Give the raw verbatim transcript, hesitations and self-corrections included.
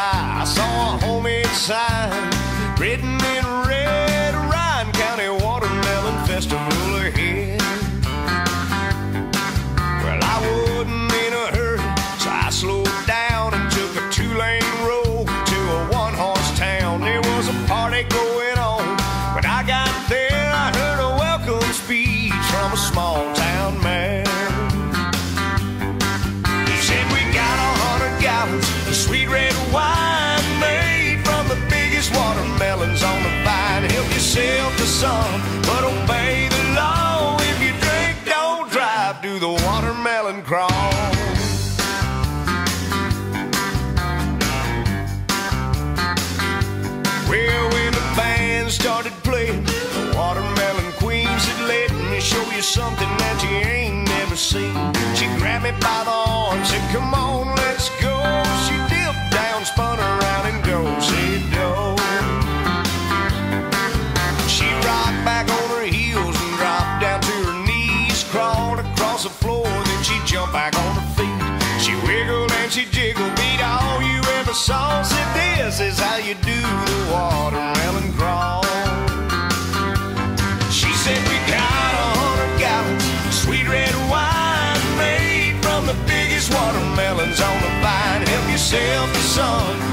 by, I saw a homemade sign written in red, Ryan County Watermelon Festival ahead. Well, I wasn't in a hurry, so I slowed down and took a two-lane road to a one-horse town. There was a party going on. When I got there, I heard a welcome speech from a small-town man. He said, we got a hundred gallons of sweet red wine made from the biggest watermelons on the vine. Help yourself to some, but obey the law. If you drink, don't drive, do the watermelon crawl. Well, when the band started playing, the watermelon queen said, let me show you something that you ain't never seen. She grabbed me by the arm, said, come on, let's go. She dipped down, spun around and go, said, go. She rocked back on her heels and dropped down to her knees, crawled across the floor, then she jumped back on her feet. She wiggled and she jiggled, beat all you ever saw. Said, this is how you do the watermelon crawl. She said, we got a hundred gallons of sweet red wine made from the biggest watermelons on the vine. Help yourself to some,